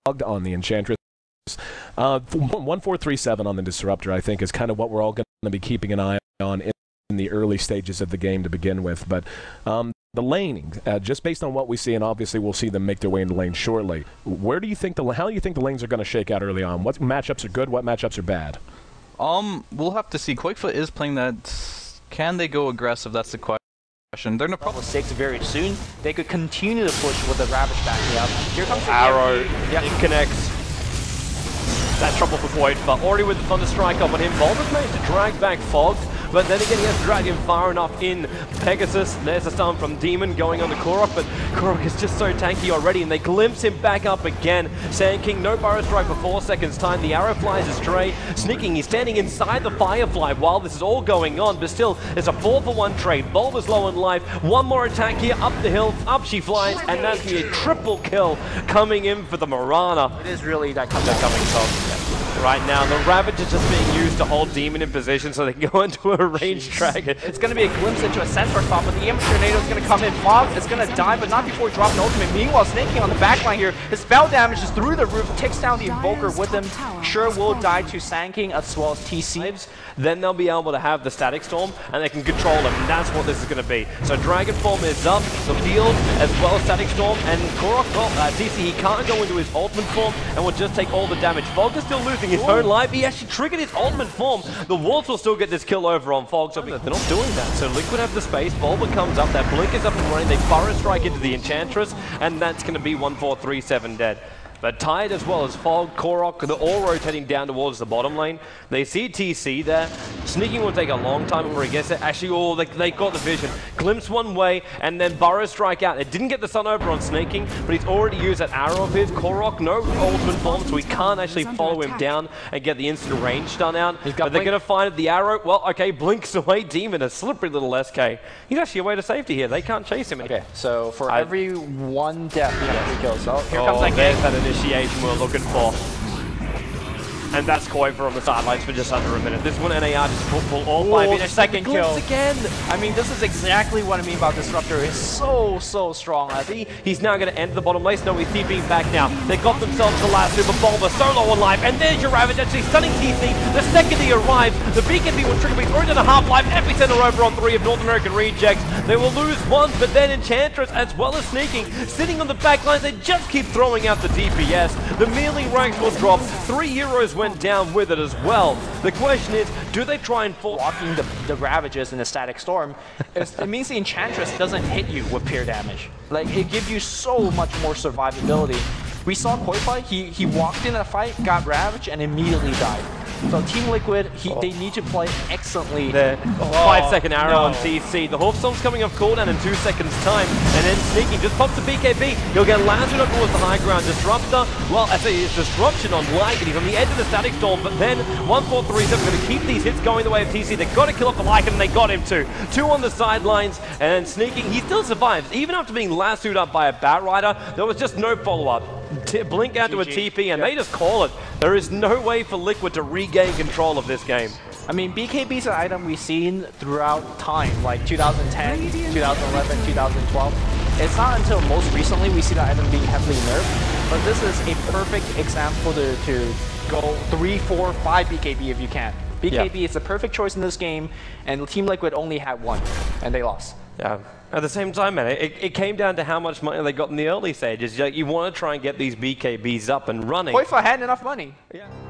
on the Enchantress. 1-4-3-7 on the Disruptor, I think, is kind of what we're all going to be keeping an eye on in the early stages of the game to begin with. But the laning, just based on what we see, and obviously we'll see them make their way into lane shortly. How do you think the lanes are going to shake out early on? What matchups are good? What matchups are bad? We'll have to see. Quakefoot is playing that. Can they go aggressive? That's the question. They're no problem. 6 very soon. They could continue to push with the Ravage backing up. Here comes the Arrow. Yep. It connects. That's trouble for Void, but already with the Thunder Strike up on him, Bulba's managed to drag back Fog, but then again he has to drag him far enough in Pegasus. There's a stun from Demon going on to Korok, but Korok is just so tanky already, and they glimpse him back up again. Sand King, no Burrow Strike for 4 seconds time. The arrow flies astray. Sneaking, he's standing inside the Firefly while this is all going on, but still, it's a 4-for-1 trade. Bulba's low on life. One more attack here, up the hill, up she flies, and that's going to be a triple kill coming in for the Mirana. It is really that coming top. Right now, the Ravage is just being used to hold Demon in position so they can go into a ranged dragon. It's going to be a glimpse into a Centaur spot, but the Ambush Tornado is going to come in. Fog is going to die, but not before dropping ultimate. Meanwhile, Snake King on the backline here, his spell damage is through the roof, takes down the Invoker with him. Sure will die to Sand King as well as TC. Then they'll be able to have the Static Storm, and they can control him, and that's what this is going to be. So Dragon Form is up, the field, as well as Static Storm, and Korok, well, TC, he can't go into his ultimate form, and will just take all the damage. Fog is still losing his own life. He actually triggered his ultimate form. The Wards will still get this kill over on Fog, so they're not doing that. So Liquid have the space, Bulba comes up, their Blink is up and running, they Burrow Strike into the Enchantress, and that's going to be 1-4-3-7 dead. But Tide as well as Fog, Korok, they're all rotating down towards the bottom lane. They see TC there. Sneaking will take a long time before he gets it. Actually, they got the vision. Glimpse one way, and then Burrow Strike out. It didn't get the sun over on Snaking, but he's already used that arrow of his. Korok, no ultimate form, so he can't actually follow him down and get the instant range stun out. But they're going to find the arrow. Well, okay, blinks away. Demon, a slippery little SK. He's actually away to safety here. They can't chase him. Okay, so for every one death, we have 3 kills. So here comes that initiation we're looking for. And that's Koiver on the sidelines for just under a minute. This one, NAR just pull all 5 in a second kill. Again. I mean, this is exactly what I mean about Disruptor. It's so strong. I think he's now going to enter the bottom lane. No, he's TPing back now. They got themselves the last Super Bulba solo on life. And there's your Ravage actually stunning TC. The second he arrives, the BKB will trigger. He's already done a half-life. Epicenter over on 3 of North American Rejects. They will lose one, but then Enchantress, as well as Sneaking, sitting on the back lines. They just keep throwing out the DPS. The melee ranks will drop. 3 heroes went down with it as well. The question is, do they try and blocking the Ravages in the Static Storm? It means the Enchantress doesn't hit you with pure damage. Like, it gives you so much more survivability. We saw Koifa, he walked in a fight, got Ravaged, and immediately died. So Team Liquid, they need to play excellently. The 5-second arrow on TC. The Hawkstorm's coming off cooldown in 2 seconds time, and then Sneaking just pops the BKB. He'll get lasted up towards the high ground. Disruptor, well, I say it's Disruption on Lycan. He's on the edge of the Static Storm, but then 1-4-3-7 going to keep these hits going the way of TC. They've got to kill off the Lycan, and they got him too. 2 on the sidelines, and then Sneaking, he still survives. Even after being lassoed up by a Batrider, there was just no follow-up. Blink out to a TP, and they just call it. There is no way for Liquid to regain control of this game. I mean, BKB is an item we've seen throughout time, like 2010, 2011, 2012. It's not until most recently we see that item being heavily nerfed, but this is a perfect example to go 3, 4, 5 BKB if you can. BKB is the perfect choice in this game, and Team Liquid only had 1, and they lost. Yeah. At the same time, man, it came down to how much money they got in the early stages. You want to try and get these BKBs up and running. Koifa had enough money. Yeah.